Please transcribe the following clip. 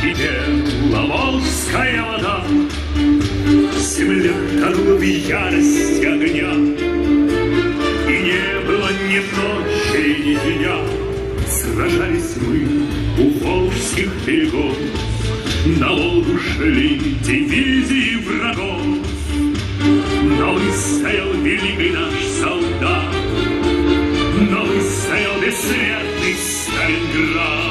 кипела Волжская вода, земля тонула в ярости огня, и не было ни ночи, ни дня. Сражались мы у волжских берегов, на Волгу шли дивизии врагов. Но выстоял великий наш солдат, но выстоял бессмертный Сталинград.